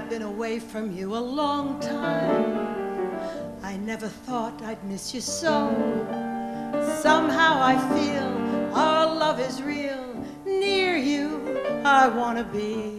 I've been away from you a long time. I never thought I'd miss you so. Somehow I feel our love is real. Near you I want to be.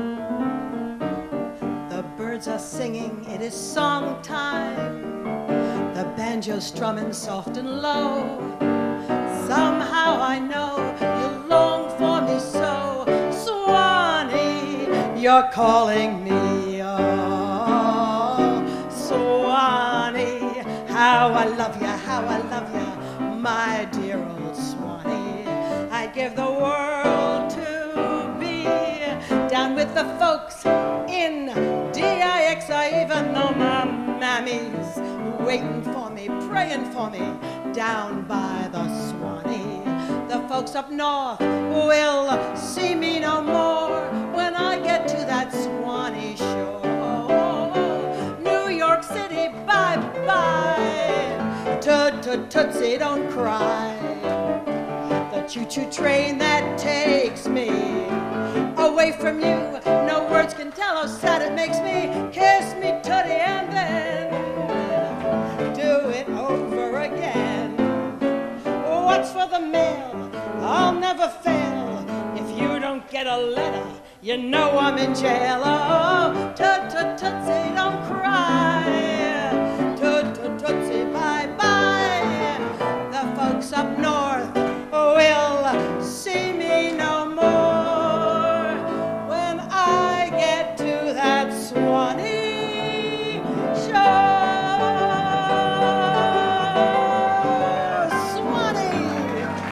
The birds are singing, it is song time. The banjo strumming soft and low. Somehow I know you long for me so. Swanee, you're calling me. Oh, Swanee, how I love you, how I love you, my dear old Swanee. I'd give the world to be down with the folks in DIX. I even know my mammy's waiting for me, praying for me down by the Swanee. The folks up north will see me no more when I get to that Swanee shore. New York City, bye-bye. Tootsie, don't cry. The choo-choo train that takes me away from you, no words can tell how sad it makes me. Kiss me, Tootie, and then do it over again. What's for the mail? I'll never fail. If you don't get a letter, you know I'm in jail. Oh, tootsie, don't cry.